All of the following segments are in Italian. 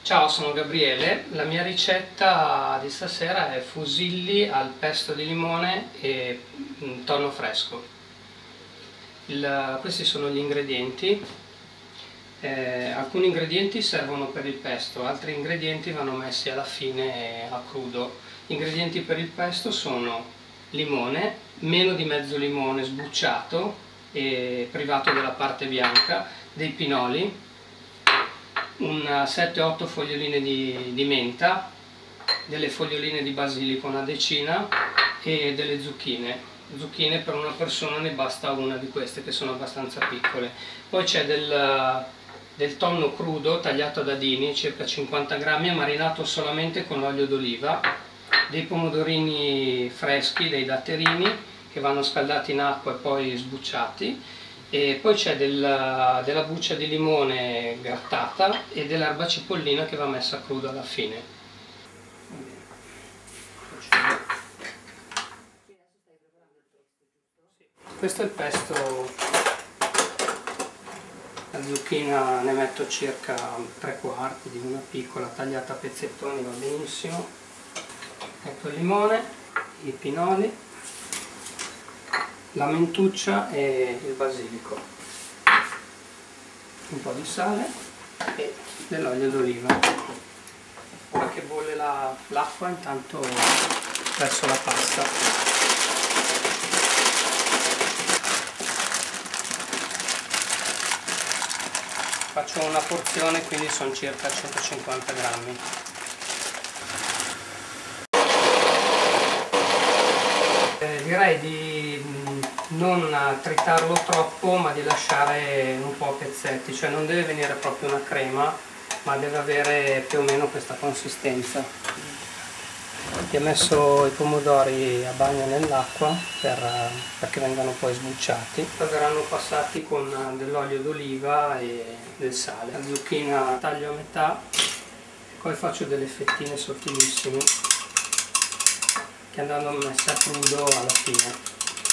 Ciao, sono Gabriele. La mia ricetta di stasera è fusilli al pesto di limone e tonno fresco. Questi sono gli ingredienti. Alcuni ingredienti servono per il pesto, altri ingredienti vanno messi alla fine a crudo. Gli ingredienti per il pesto sono limone, meno di mezzo limone sbucciato e privato della parte bianca, dei pinoli, un 7-8 foglioline di menta, delle foglioline di basilico, una decina, e delle zucchine. Zucchine per una persona ne basta una di queste, che sono abbastanza piccole. Poi c'è del tonno crudo tagliato a dadini, circa 50 grammi, marinato solamente con l'olio d'oliva, dei pomodorini freschi, dei datterini che vanno scaldati in acqua e poi sbucciati, e poi c'è della buccia di limone grattata e dell'erba cipollina che va messa cruda alla fine. Questo è il pesto. La zucchina ne metto circa 3/4 di una piccola, tagliata a pezzettoni, va benissimo. Metto il limone, i pinoli, la mentuccia e il basilico, un po' di sale e dell'olio d'oliva. Ora che bolle l'acqua, intanto verso la pasta. Faccio una porzione, quindi sono circa 150 grammi. Direi di non tritarlo troppo, ma di lasciare un po' a pezzetti, cioè non deve venire proprio una crema, ma deve avere più o meno questa consistenza. Ho messo i pomodori a bagno nell'acqua perché vengano poi sbucciati. Poi verranno passati con dell'olio d'oliva e del sale. La zucchina taglio a metà, poi faccio delle fettine sottilissime che andranno messe a crudo alla fine.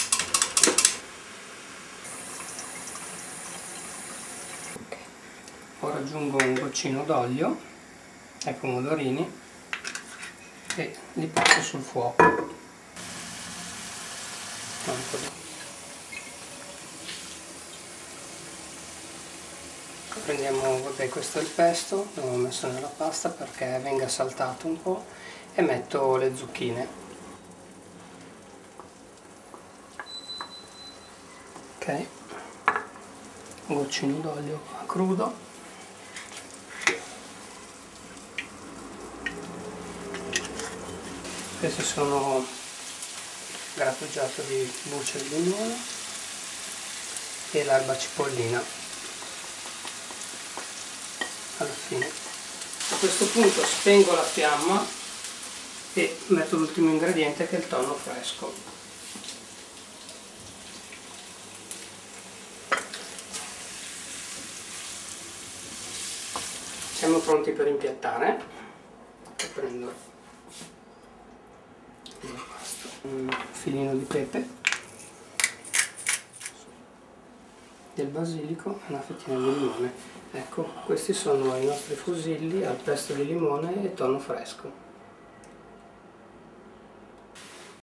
Ora aggiungo un goccino d'olio ai pomodorini e li passo sul fuoco. Prendiamo, vabbè, questo è il pesto, l'ho messo nella pasta perché venga saltato un po', e metto le zucchine. Ok, un goccino d'olio a crudo. Questi sono grattugiato di bucce di limone e l'erba cipollina alla fine. A questo punto spengo la fiamma e metto l'ultimo ingrediente, che è il tonno fresco. Siamo pronti per impiattare. Prendo un filino di pepe, del basilico e una fettina di limone. Ecco, questi sono i nostri fusilli al pesto di limone e tonno fresco.